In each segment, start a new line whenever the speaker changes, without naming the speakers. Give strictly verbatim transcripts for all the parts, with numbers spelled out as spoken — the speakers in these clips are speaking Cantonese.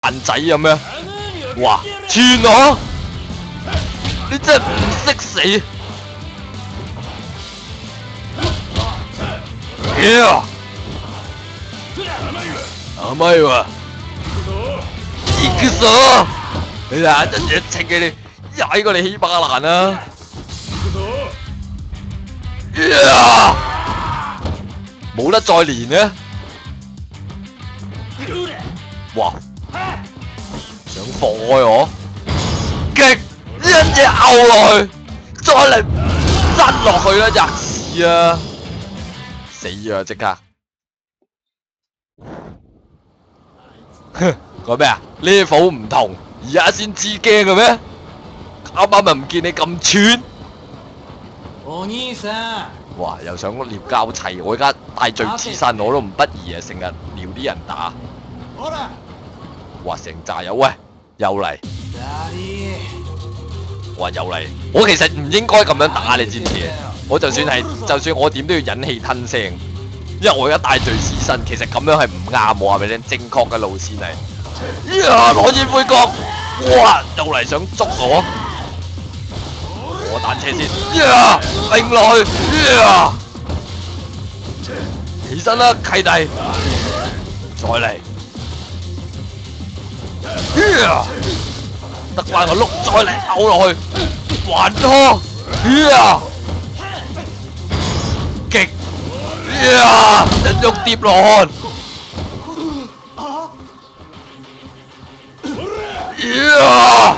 爛仔咁樣。哇！串我，你真係唔識死。呀！甘いわ。行くぞ！你睇一嘢清嘅你，踩過你起巴爛啊！呀！冇得再練呢？哇！想放開我，極一嘢拗落去，再嚟窒落去啦！吔屎啊！死啊！即刻！哼，講咩啊 ？level 唔同，而家先知驚嘅咩？啱啱咪唔見你咁串。
お兄さん。
哇！又想撩交齊，我而家大罪之身我都唔不宜啊！成日撩啲人打。哇！成扎友喂，又嚟。哇！又嚟。我其實唔應該咁樣打，你知唔知？我就算係，就算我點都要忍氣吞聲，因為我而家大罪之身，其實咁樣係唔啱，我話俾你聽，正確嘅路線係。呀！攞煙灰缸，哇！又嚟想捉我。我彈車先，呀！揈落去，呀！起身啦，契弟，再嚟，呀！得翻個碌，再嚟拗落去，還拖，呀！極，呀！一喐跌落汗，呀！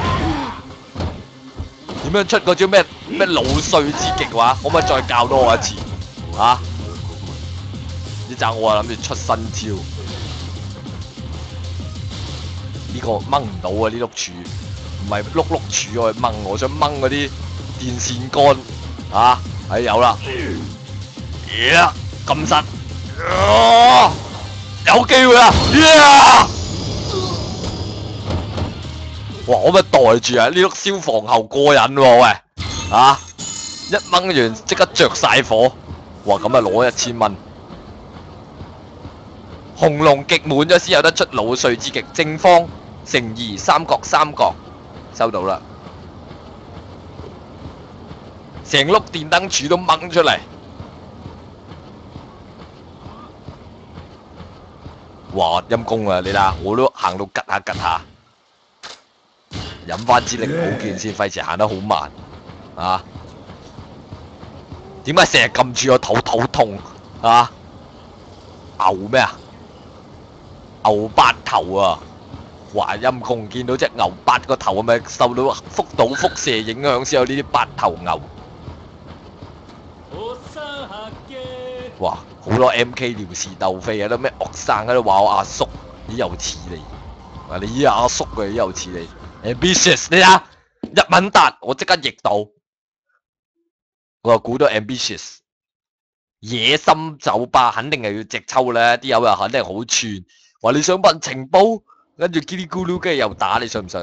點樣出嗰招咩咩腦碎之極話？可唔可以再教多我一次？啊！呢陣我啊諗住出新招，呢、這個掹唔到啊！呢碌柱唔係碌碌柱我去掹，我想掹嗰啲電線杆啊！係、哎、有啦，呀咁實，啊有機會啊！呀哇！我咪袋住啊！呢碌消防喉過癮喎，喂！啊！一掹完即刻着晒火，哇！咁啊攞一千蚊。紅龍極滿咗先有得出腦碎之極，正方、乘二、三角、三角，收到啦。成碌電燈柱都掹出嚟。哇！陰公啊！你睇下，我都行到吉下吉下。飲翻支力保健先，費事行得好慢啊！點解成日撳住我肚肚痛啊？牛咩啊？牛八頭啊！哇陰公，見到隻牛八個頭係咪受到福島輻射影響先有呢啲八頭牛？哇！好多 M K 撩事鬥非啊！啲咩惡生喺度話我阿叔，咦又似你？啊你依阿叔嘅又似你？ ambitious 你睇日文達，我即刻譯到，我就估到 ambitious 野心酒吧肯定係要直抽咧，啲友又肯定好串，話你想問情報，跟住嘰哩咕嚕跟住又打，你信唔信？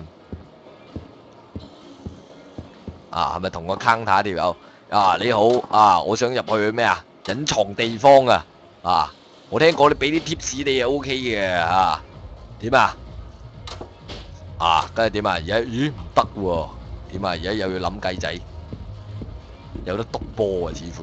啊，係咪同個 counter 條友啊？你好啊，我想入去咩啊？隱藏地方啊！啊，我聽講你俾啲 tips 你係 OK 嘅啊？點啊？啊，跟住點啊？而家咦唔得喎？點啊？而家又要諗計仔，有得篤波啊！似乎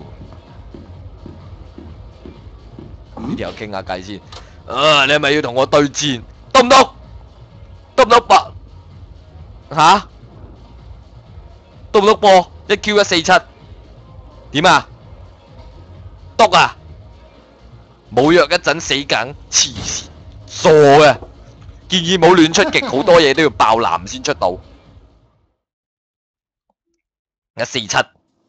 呢條友傾下計先。啊，你係咪要同我對戰？篤唔篤？篤唔篤波？嚇？篤唔篤波？一 Q 一四七。點啊？篤啊！冇約一陣死梗，黐線，傻嘅。建議冇亂出極，好多嘢都要爆藍先出到。一四七，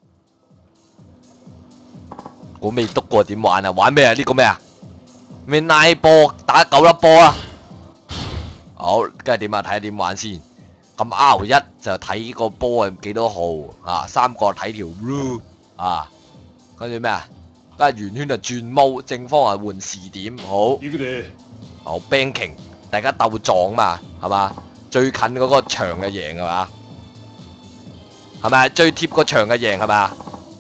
我未篤過點玩啊？玩咩啊？呢個咩啊？咩拉波打九粒波啊？好，跟住點啊？睇下點玩先。咁 R 一就睇個波係幾多號啊？三個睇條 rule 啊，跟住咩啊？跟住圓圈就轉毛，正方係換時點。好，好 banking。大家鬥撞嘛，係嘛？最近嗰個長嘅贏係嘛？係咪？最貼個長嘅贏係嘛？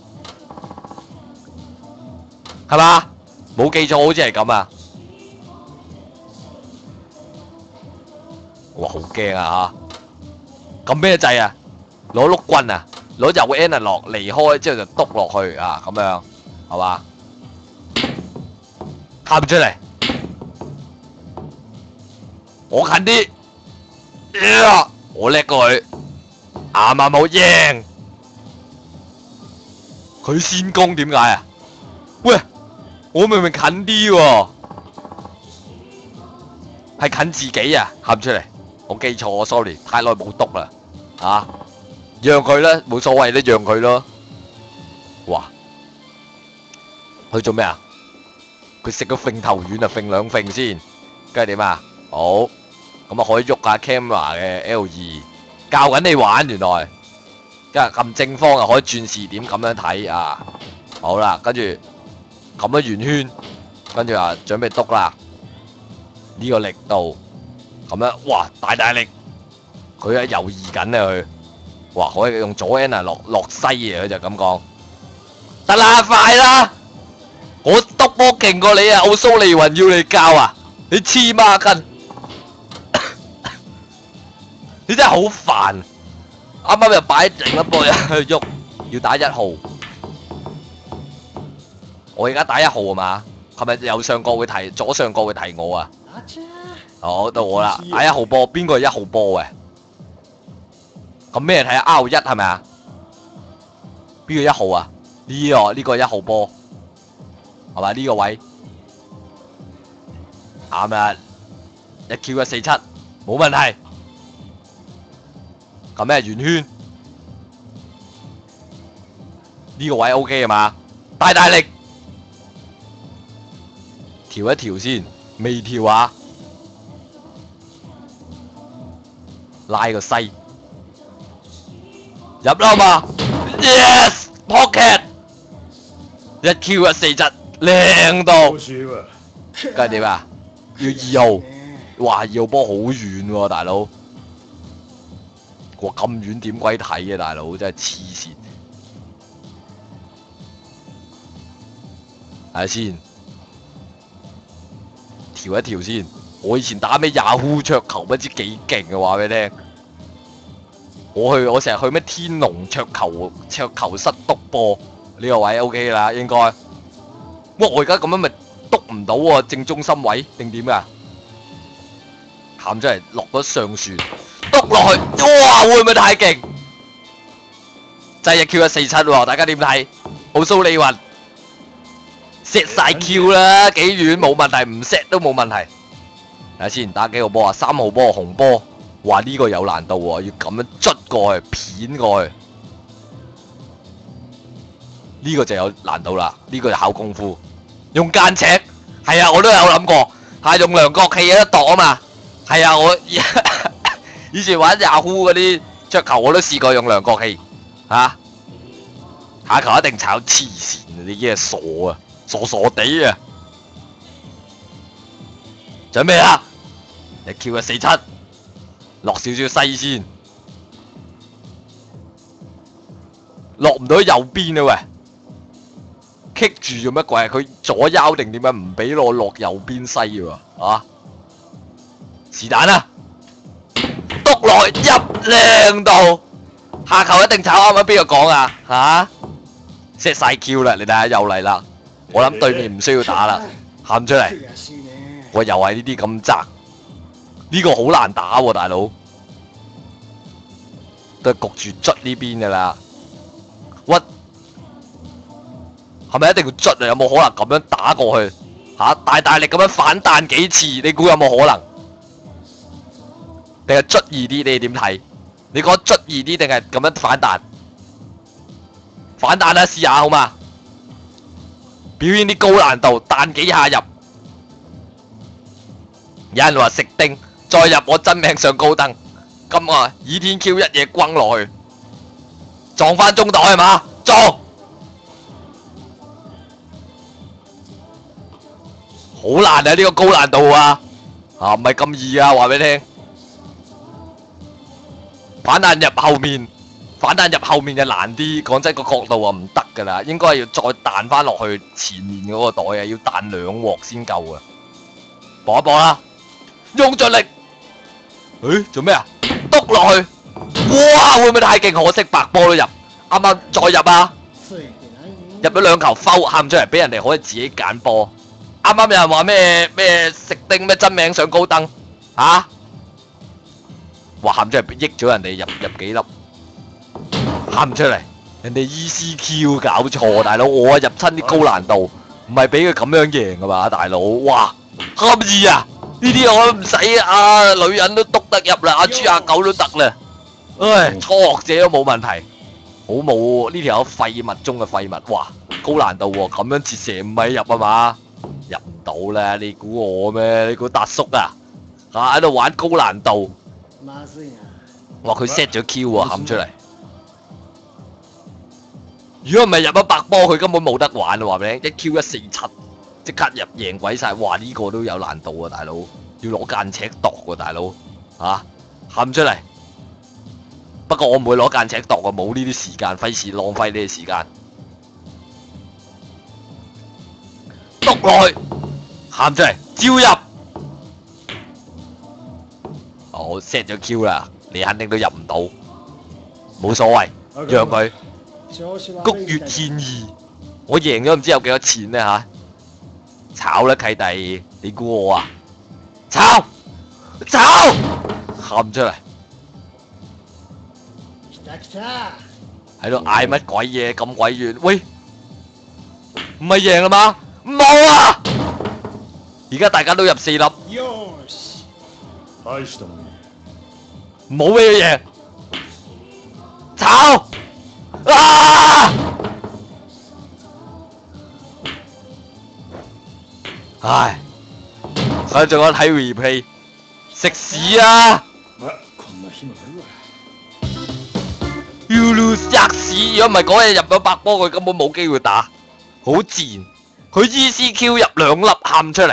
係嘛？冇記錯好似係咁啊！ 哇，好驚啊嚇！咁咩掣啊？攞碌棍啊，攞右 N 落離開之後就篤落去啊，咁樣係嘛？喊出嚟，我近啲，呀我叻過佢，啱啱好贏。佢先攻點解啊？喂，我明明近啲喎，係近自己啊！喊出嚟，我記錯我 sorry， 太耐冇篤啦，啊！讓佢啦，冇所謂啦，讓佢咯。哇！佢做咩啊？佢食個揈頭丸啊，揈兩揈先，跟住點啊？好，咁啊可以喐下 camera 嘅 L 二，教緊你玩原來。跟住撳正方啊，可以轉視點咁樣睇啊。好啦，跟住撳咗圓圈，跟住啊準備篤啦。呢個力度咁樣，哇大大力！佢喺猶豫緊啊佢。哇！可以用左 N 啊落落西嘅，佢就咁講。得啦，快啦！我篤波勁過你啊！奧蘇利雲要你教啊！你黐孖筋！你真係好煩！啱啱又擺另一波去喐，要打一號。我而家打一號啊嘛？係咪右上角會提，左上角會提我啊？好，到我啦！打一號波，邊個係一號波嘅？咁咩睇下 R 一係咪啊？邊個一號啊？呢個呢個一號波係咪呢個位？啱啦，一 Q 一四七冇問題。咁咩圓圈？呢個位 OK 係嘛？大大力調一調先，未調啊！拉個西。入啦嘛 ，yes pocket， 一 Q 一四七，靚到，跟住點啊？要二號，哇二號波好遠喎，大佬，哇咁遠點鬼睇嘅大佬，真係黐線，睇下先，調一調先，我以前打咩 Yahoo 桌球不知幾勁啊，話俾你聽。我去我成日去咩天龍桌球桌球室篤波呢個位 OK 啦，應該。哇！我而家咁樣咪篤唔到喎，正中心位定點㗎？喊出嚟落咗上旋，篤落去，哇！會唔會太勁？真係 Q 一四七喎，大家點睇？奧蘇利雲 set 晒 Q 啦，幾遠冇問題，唔 set 都冇問題。睇下先，打幾號波啊？三號波紅波。哇！呢個有難度喎，要咁樣捽過去，片過去，呢個就有難度啦。呢個就考功夫，用間尺，係啊，我都有諗過，係用量角器有得度啊嘛。係啊，我以前玩 Yahoo 嗰啲桌球我都試過用量角器，嚇下球一定炒黐線，你啲係傻啊，傻傻地啊！準備啦，你 Q 一四七。落少少西先，落唔到右邊啊喂，棘住做乜鬼啊？佢左腰定點解唔俾我落右邊西喎？啊，是但啦，篤落去入靚到，下球一定炒啱啱邊個講啊？吓 set 晒 Q 啦，你睇下又嚟啦，我諗對面唔需要打啦，喊出嚟，我又係呢啲咁窄。呢個好難打喎，大佬，都係焗住捽呢邊噶啦。屈係咪一定要捽啊？有冇可能咁樣打過去嚇、啊？大大力咁樣反彈幾次？你估有冇可能？定係捽易啲？你點睇？你覺得捽易啲定係咁樣反彈？反彈啦，試下好嘛？表演啲高難度，彈幾下入。有人話食丁。再入我真命上高登，咁啊倚天 Q 一嘢轟落去，撞翻中袋係嘛？撞，好難啊！呢個高難度啊，啊唔係咁易啊！話俾你聽，反彈入後面，反彈入後面就難啲。講真個角度啊唔得噶啦，應該係要再彈翻落去前面嗰個袋啊，要彈兩鑊先夠啊！搏一搏啦，用盡力。 誒做咩啊？篤落去，哇！會唔會太勁？可惜白波都入，啱啱再入啊！入咗兩球 foul 喊唔出嚟，俾人哋可以自己揀波。啱啱有人話咩咩食丁咩真名上高登嚇，話喊出嚟益咗人哋入入幾粒，喊唔出嚟。人哋 E C Q 搞錯，大佬我啊入親啲高難度，唔係俾佢咁樣贏噶嘛，大佬哇堪易啊！呢啲我都唔使啊，女人都篤得入啦，阿豬阿狗都得啦。唉，初學者都冇問題，好冇呢條有廢物中嘅廢物，哇高難度喎，咁樣折射唔係入啊嘛，入唔到啦！你估我咩？你估達叔啊？嚇喺度玩高難度，哇佢 set 咗 Q 喎，冚出嚟。如果唔係入咗白波，佢根本冇得玩啊！話俾你，一 Q 一四七，即刻入贏鬼晒。哇！呢、這個都有難度啊，大佬，要攞間尺度喎，大佬，嚇喊出嚟。不過我唔會攞間尺度啊，冇呢啲時間，費事浪費呢啲時間。篤落去，喊出嚟，照入。我 set 咗 Q 啦，你肯定都入唔到，冇所謂，讓佢。谷月獻義，我贏咗唔知有幾多錢呢吓？炒啦契弟，你估我啊？炒炒，喊出嚟，喺度嗌乜鬼嘢咁鬼遠？喂，唔係贏啦嘛？冇啊！而家大家都入四粒，冇咩贏，炒！啊！唉，我仲有睇 replay， 食屎啊 ！You lose 吔屎！如果唔係嗰日入咗白波，佢根本冇機會打，好賤。佢 E C Q 入兩粒喊出嚟，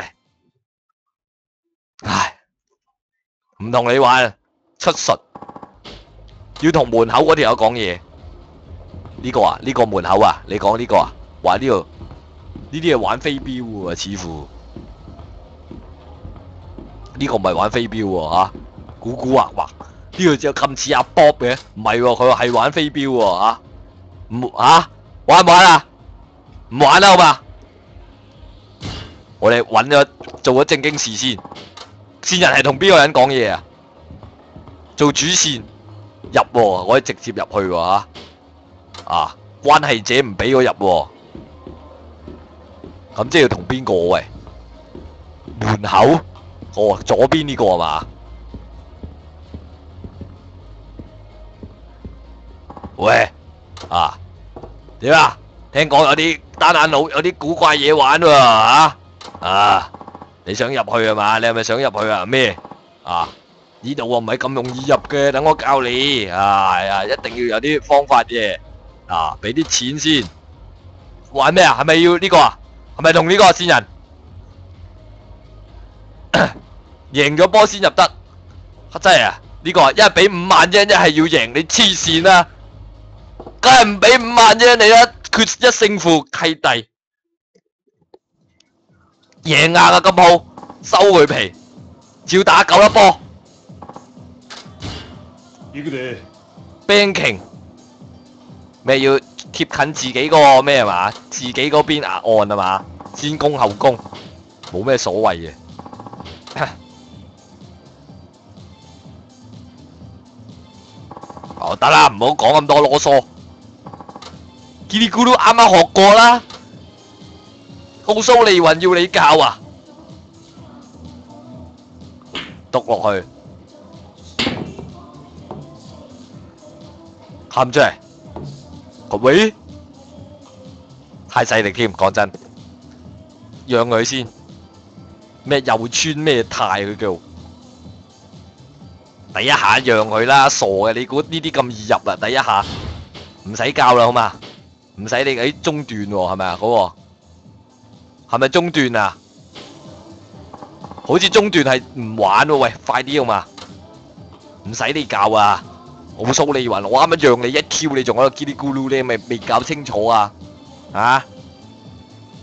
唉，唔同你玩，出術要同門口嗰條友講嘢。呢個啊，呢、這個門口啊，你講呢個啊，話呢度呢啲係玩飛鏢喎，似乎呢、這個唔係玩飛鏢喎嚇，古古惑惑，呢個就咁似阿 Bob 嘅，唔係喎，佢話係玩飛鏢喎嚇，唔嚇玩唔玩啊？唔玩啦好嘛？我哋揾咗做咗正經事先，線人係同邊個人講嘢啊？做主線入喎，我可以直接入去喎嚇。啊！關係者唔俾我入喎，咁即係要同邊個喂？門口哦，左邊呢個係嘛？喂，啊點啊？聽講有啲單眼佬有啲古怪嘢玩喎嚇啊！你想入去係嘛？你係咪想入去啊？咩啊？呢度啊唔係咁容易入嘅，等我教你啊！係啊，一定要有啲方法嘅。啊！俾啲錢先，玩咩啊？係咪要呢個啊？係咪同呢個線人贏咗波先入得？真係啊！呢個一係俾五萬啫，一係要贏，你黐線啦！梗係唔俾五萬啫，你一決一勝負契弟贏硬啊！咁好，收佢皮，照打九粒波。Banking。咩要貼近自己個咩係嘛？自己嗰邊壓案係嘛？先攻後攻，冇咩所謂嘅。哦得啦，唔好講咁多囉嗦。嘰哩咕嚕啱啱學過啦，奧蘇利雲要你教啊！篤落去，喊出嚟。喂，太細力添，講真，讓佢先。咩又穿咩太佢叫，第一下讓佢啦，傻嘅，你估呢啲咁易入啊？第一下唔使教啦，好嘛？唔使你喺中段喎，係咪啊？嗰個係咪中段啊？好似中段係唔玩喎，喂，快啲好嘛？唔使你教啊！奧蘇利雲，我啱啱讓你一 Q， 你仲喺度嘰哩咕嚕，你咪未搞清楚啊？啊，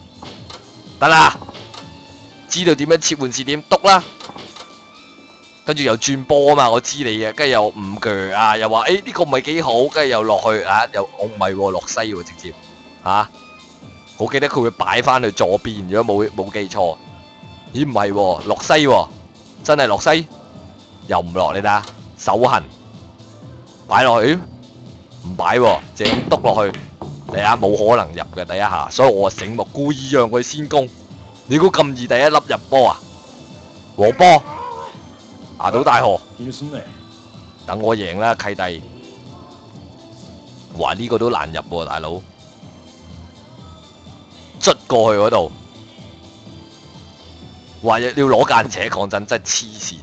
得啦，知道點樣切換視點篤啦， 跟住又轉波啊嘛，我知你嘅，跟住又唔鋸啊，又話誒呢個唔係幾好，跟住又落去啊，又我唔係喎，落西喎直接嚇、啊，我記得佢會擺翻去左邊，如果冇冇記錯，咦唔係喎，落西喎，真係落西，又唔落你睇下，手痕擺落去，唔擺喎，淨係篤落去，你睇下冇可能入嘅第一下，所以我醒目故意讓佢先攻，你估咁易第一粒入波啊？和波。牙島大河，等我贏啦契弟！哇呢、這個都難入喎、啊，大佬，捽過去嗰度，哇要攞間尺，講真真係黐線！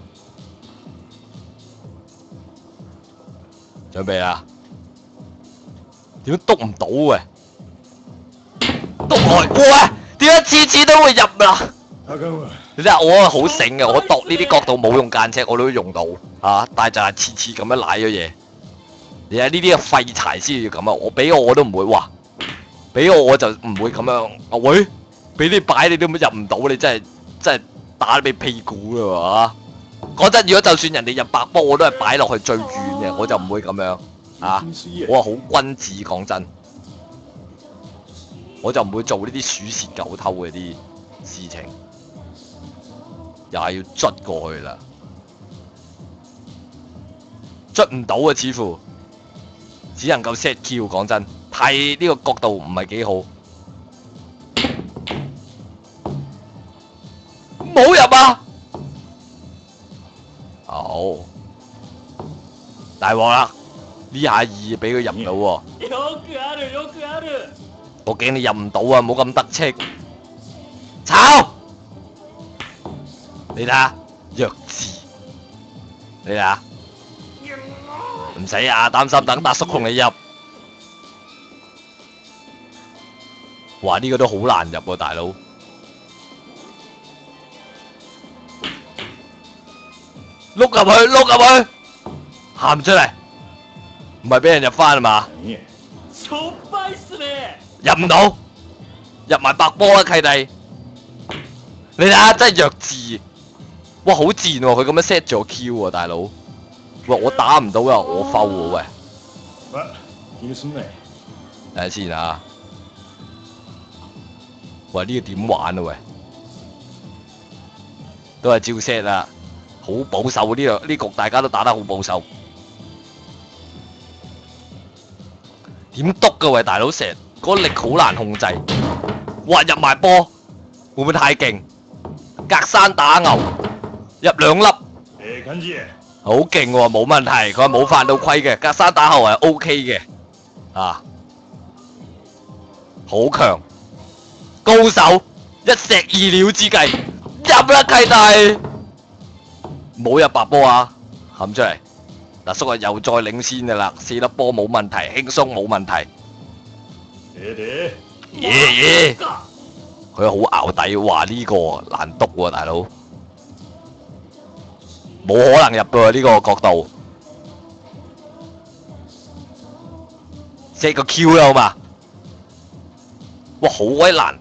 準備啦，點解篤唔到嘅？篤開，哇！點解次次都會入啦？你睇下我好醒嘅，我度呢啲角度冇用間尺，我都用到啊！但係就係次次咁樣賴咗嘢。你睇呢啲嘅廢柴先要咁啊！我俾我我都唔會，哇！俾我我就唔會咁樣。啊喂，俾你擺你都入唔到，你真係真係打你屁股㗎喎！講真，如果就算人哋入白波，我都係擺落去最遠嘅，我就唔會咁樣啊！我係好君子，講真，我就唔會做呢啲鼠竊狗偷嘅啲事情。又係要捽過去啦，捽唔到啊！似乎只能夠 set Q。講真，太呢個角度唔係幾好，冇入啊！好大鑊啦！呢下二俾佢入到喎，我驚你入唔到啊！冇咁得戚，炒！你睇下弱智，你睇下唔使啊，擔心等達叔同你入。哇！呢、這個都好難入喎、啊，大佬。碌入去，碌入去，喊出嚟，唔係俾人入翻啊嘛？入唔到，入埋白波啦，契弟。你睇下，真係弱智。哇，好賤喎！佢咁樣 set 咗 Q 喎，大佬。喂，我打唔到啊，我 foul 喎喂。睇下先啊。喂，呢、這個點玩啊喂？都係照 set 啊，好保守呢個呢局，大家都打得好保守。點篤㗎喂，大佬成嗰力好難控制。哇，入埋波，會唔會太勁？隔山打牛。入兩粒，好勁喎，冇問題。佢話冇犯到規嘅，隔山打後係 O K 嘅，啊，好強，高手，一石二鳥之計，入啦契弟，冇入白波啊，冚出嚟，嗱叔啊又再領先噶啦，四粒波冇問題，輕鬆冇問題，耶耶，佢好淆底，話呢個難篤喎，大佬。冇可能入㗎呢個角度 ，set 個 Q 啦好嘛？哇，好鬼難，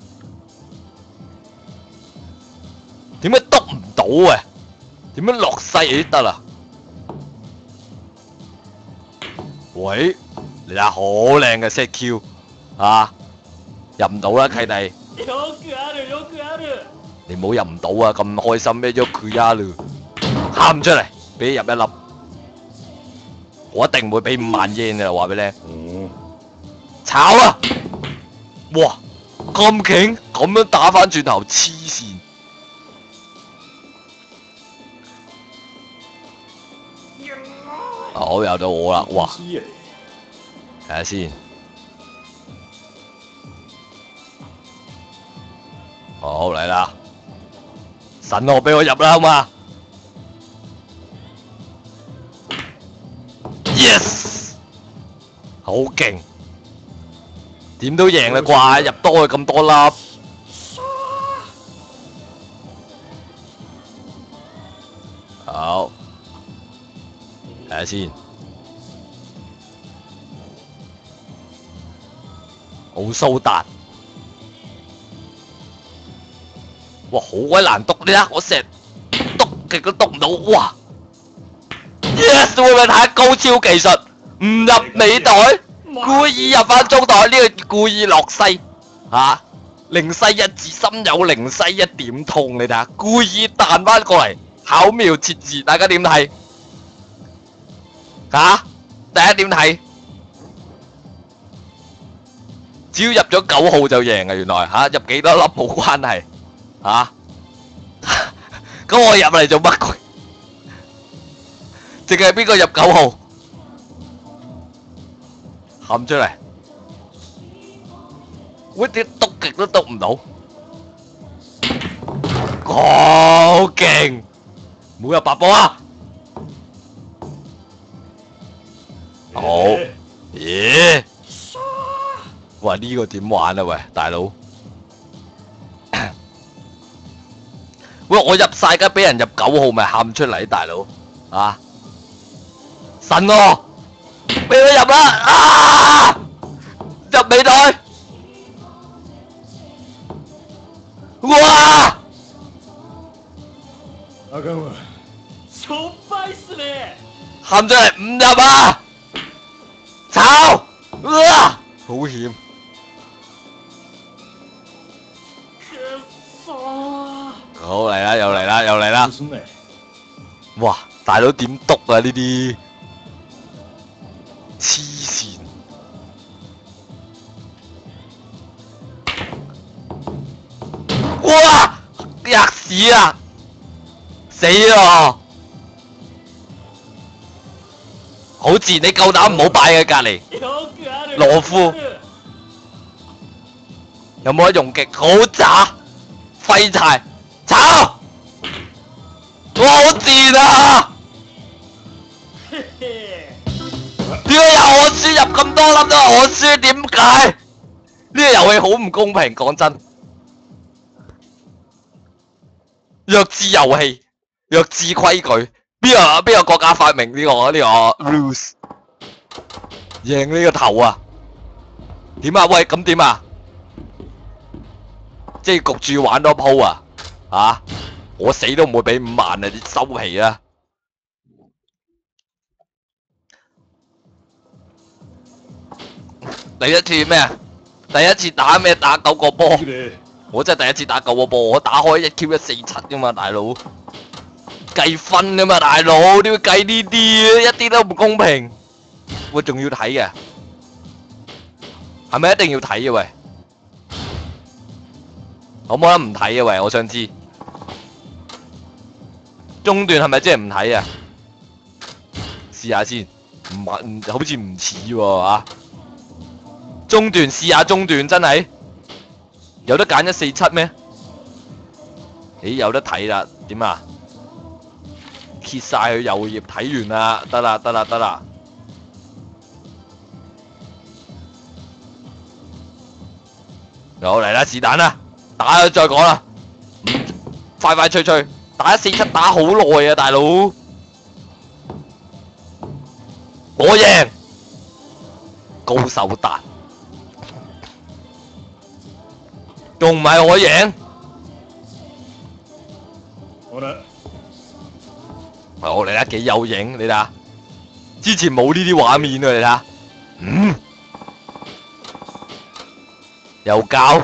點解篤唔到嘅？點樣落西誒得啦？喂，你睇下好靚嘅 set Q 啊，入唔到啦契弟。你唔好入唔到啊！咁開心咩？喐佢呀嘞！喊唔出嚟，俾入一粒，我一定唔會俾五萬 yen 啊！話俾你聽，炒啊！哇，咁勁，咁樣打翻轉頭，黐線！好，又到我啦！哇，睇下先，好嚟啦，神我俾我入啦，好嘛？ Yes， 好勁，點都贏啦啩，入多佢咁多粒。好，睇下先。奧蘇達，哇，好鬼難篤，你睇我成日篤極都篤唔到，哇！ Yes 會唔會睇高超技術？唔入尾袋，故意入翻中袋，呢、這個故意落西嚇、啊，零西一至心有零西一點痛，你睇下，故意彈翻過嚟，巧妙設置，大家點睇？嚇、啊，大家點睇？只要入咗九號就贏啊！原來嚇、啊、入幾多粒冇關係嚇，咁、啊、我入嚟做乜鬼？淨係邊個入九號？喊出嚟！喂，啲篤極都篤唔到，好勁！冇入白波啊！好，咦？哇！呢個點玩啊？喂，大佬！喂，我入晒㗎，俾人入九號咪喊出嚟，大佬啊！神喎！俾佢入啦！啊！入尾袋！哇！
あかんわ。しょっぱいっすね。
喊出嚟唔入啊！炒！哇！好險！好嚟啦，又嚟啦，又嚟啦！哇！大佬點篤啊呢啲？黐線！哇！吔屎啊！死咯！好賤，你夠膽唔好擺喺隔離。羅夫有冇得用極？好渣！廢柴！炒！我好賤啊！點解又我輸入咁多粒都係我輸？點解？呢個遊戲好唔公平，講真。弱智遊戲，弱智規矩，邊個邊個國家發明呢個呢個 rules？ 贏呢個頭啊！點啊？喂，咁點啊？即係焗住要玩多鋪啊！啊！我死都唔會俾五萬啊！你收皮啊！第一次咩啊？第一次打咩？打九個波。我真係第一次打九個波，我打開一 Q 一四七噶嘛，大佬。計分噶嘛，大佬，點會計呢啲啊？一啲都唔公平。喂，仲要睇嘅，係咪一定要睇嘅喂？可唔可以唔睇啊喂？我想知。中段係咪即係唔睇啊？試下先，唔唔好似唔似喎嚇。中段試下中段真係有得揀一四七咩？咦有得睇啦，點啊？揭晒佢右頁睇完啦，得啦得啦得啦。又嚟啦，是但啦，打咗再講啦，快快脆脆。打一四七打好耐啊，大佬！我贏，高手達，仲唔係我贏？
好啦，
我嚟啦，幾有型，你睇下，之前冇呢啲畫面啊，你睇下，嗯，又教，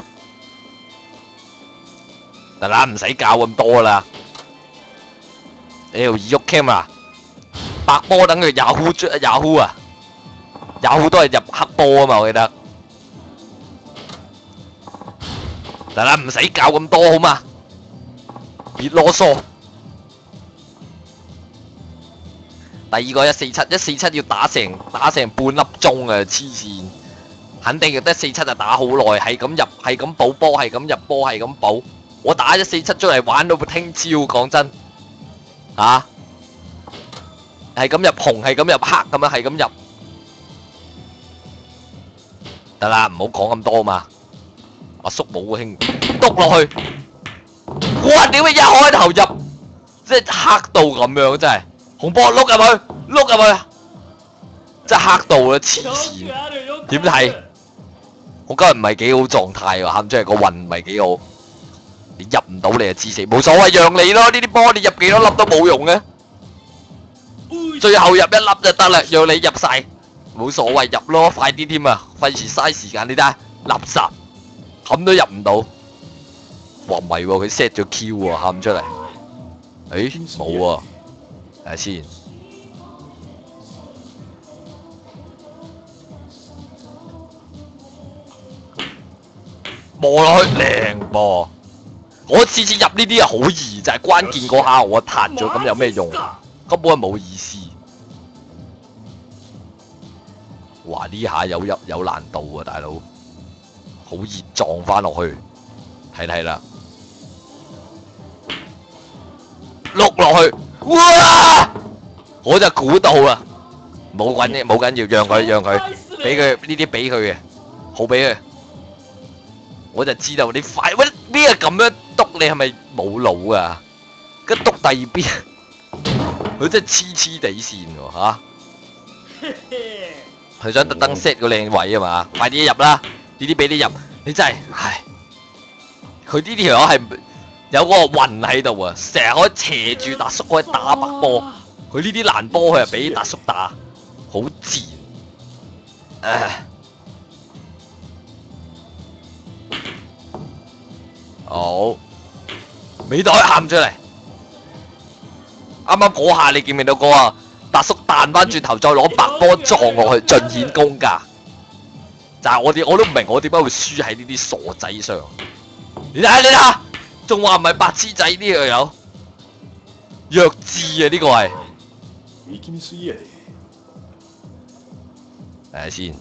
得啦，唔使教咁多啦。L 二喐 cam 啊，白波等佢 Yahoo Yahoo 啊 ，Yahoo 都係入黑波啊嘛，我記得。得啦，唔使教咁多好嘛，別囉嗦。第二個一四七，一四七要打成打成半粒鐘啊，黐線！肯定要得一四七就打好耐，係咁入，係咁補波，係咁入波，係咁補。我打一四七出嚟玩到聽朝，講真。啊，係咁入紅，係咁入黑，咁樣係咁入，得啦，唔好講咁多嘛。阿叔冇興，篤落去，哇！點解一開頭入，即係黑到咁樣，真係紅波碌入去，碌入去，真係黑到啦，黐線！點睇？我今日唔係幾好狀態喎，喊出嚟個運唔係幾好。你入唔到你就知死，冇所謂讓你咯，呢啲波你入幾多粒都冇用嘅。 最後入一粒就得啦，讓你入晒，冇所謂入咯，快啲添啊，費事嘥時間，你睇下垃圾，冚都入唔到。哇唔係喎，佢 set 咗 Q 喎，喊出嚟。誒冇喎，睇下先。望落去靚噃，我次次入呢啲啊好易，就係關鍵嗰下我彈咗，咁有咩用？根本係冇意思。哇！呢下有入有難度啊，大佬，好易撞翻落去，睇睇啦，碌落去，哇！我就估到啦，冇緊嘅，冇緊要，讓佢讓佢，俾佢呢啲俾佢嘅，好俾佢。我就知道你快喂咩咁樣篤你係咪冇腦啊？跟篤第二邊，佢真係黐黐地線喎嚇！佢想特登 set 個靚位啊嘛，快啲入啦！呢啲俾你入，你真係唉！佢呢條友係有嗰個運喺度啊，成日可以斜住達叔可以打白波，佢呢啲爛波佢又俾達叔打，好賤！唉。好，尾袋喊出嚟，啱啱嗰下你見唔見到嗰個達叔彈翻轉頭，再攞白波撞落去，盡顯功架。就係我哋我都唔明我點解會輸喺呢啲傻仔上。你睇下你睇下，仲話唔係白痴仔呢個友，弱智啊呢個係。睇下先，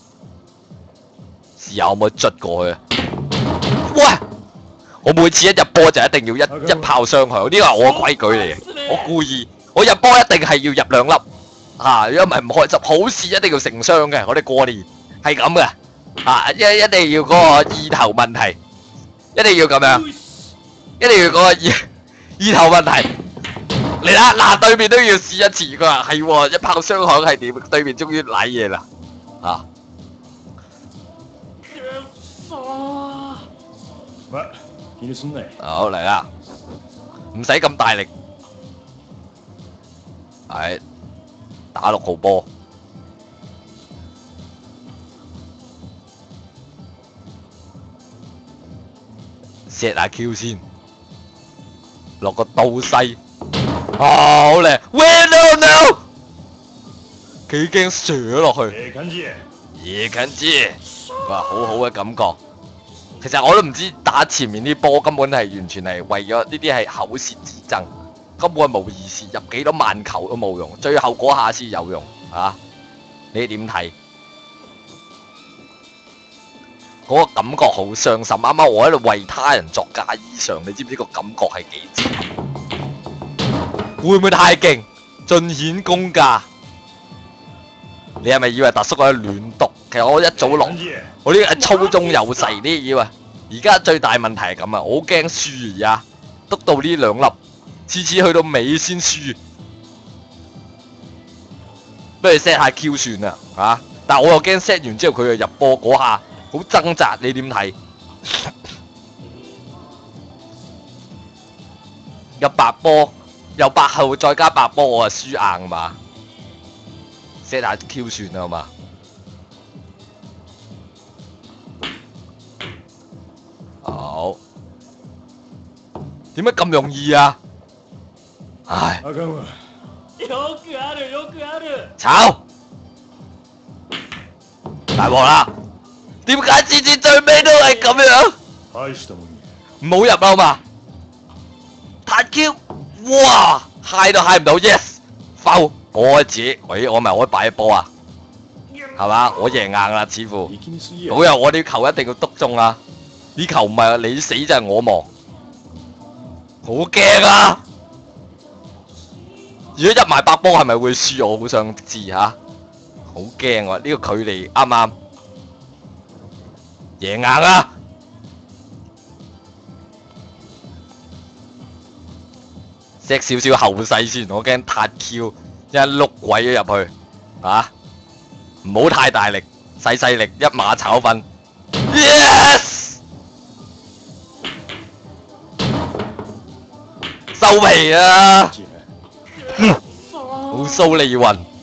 試下可唔可以捽過去啊？喂！我每次一入波就一定要一一炮雙響，呢個係我嘅規矩嚟嘅。我故意，我入波一定係要入兩粒，啊，如果唔係唔開心。好事一定要成雙嘅，我哋過年係咁嘅，啊，一一定要嗰個意頭問題，一定要咁樣，一定要嗰個意意頭問題。嚟啦，嗱，對面都要試一次，佢話係喎，一炮雙響係點？對面終於瀨嘢啦，啊！好嚟啦，唔使咁大力，係打六號波，set 下 Q 先，落個倒西，啊好靚 ，Win no no， 幾驚射咗落去，野緊知，哇好好嘅感覺。其實我都唔知打前面啲波根本係完全係為咗呢啲係口舌之爭，根本係冇意思，入幾多萬球都冇用，最後嗰下先有用啊！你點睇？嗰、那個感覺好傷心，啱啱我喺度為他人作嫁衣裳，你知唔知個感覺係幾賤？會唔會太勁？盡顯功架？你係咪以為達叔喺度亂篤？其實我一早落，我呢個係粗中有細啲以為。而家最大問題係咁啊，我好驚輸而家，篤到呢兩粒，次次去到尾先輸。不如 set 下 Q 算啦，嚇、啊！但係我又驚 set 完之後佢又入波嗰下，好掙扎，你點睇？有白波，有白後再加白波，我啊輸硬嘛 ？set 下 Q 算啦，好嘛？好，點解咁容易啊？唉，炒，大鑊啦！點解次次最尾都係咁樣？唔好入啦好嘛？彈 Q， 哇，嗨都嗨唔到 ，yes， foul，我自己，喂，我咪可以擺波啊？係嘛？我贏硬啦，似乎，好有我啲球一定要篤中啊！呢球唔係你死就係我亡，好驚啊！如果入埋白波係咪會輸？我好想知吓，好驚喎！呢、這個距離啱啱贏硬啊！錫少少後勢先，我驚撻 Q， 一碌鬼咗入去啊！唔好太大力，細細力一馬炒粉 ，yes！收皮啊！ 好蘇利雲。